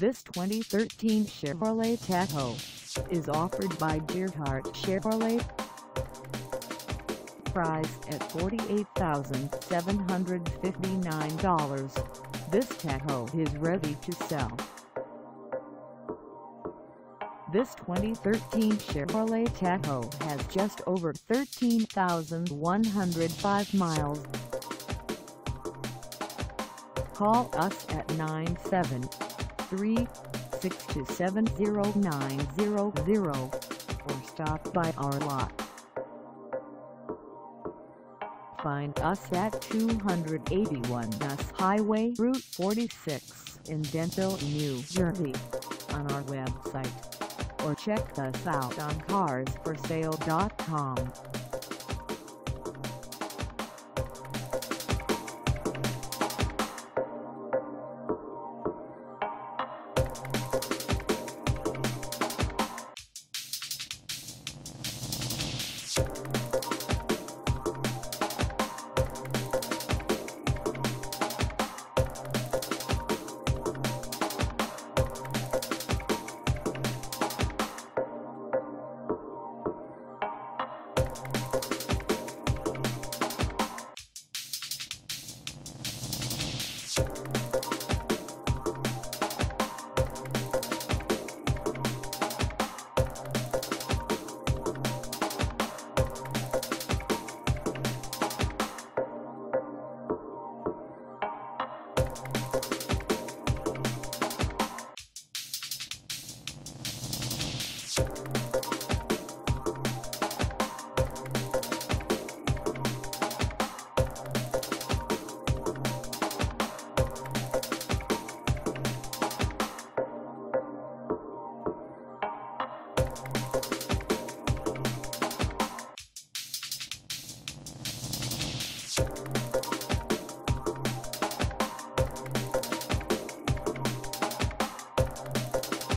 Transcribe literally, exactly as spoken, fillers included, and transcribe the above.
This twenty thirteen Chevrolet Tahoe is offered by Gearhart Chevrolet. Priced at forty-eight thousand seven hundred fifty-nine dollars, this Tahoe is ready to sell. This twenty thirteen Chevrolet Tahoe has just over thirteen thousand one hundred five miles. Call us at nine seven three, six two seven, zero nine zero zero or stop by our lot. Find us at two eighty-one U S Highway Route forty-six in Denville, New Jersey, on our website, or check us out on cars for sale dot com. You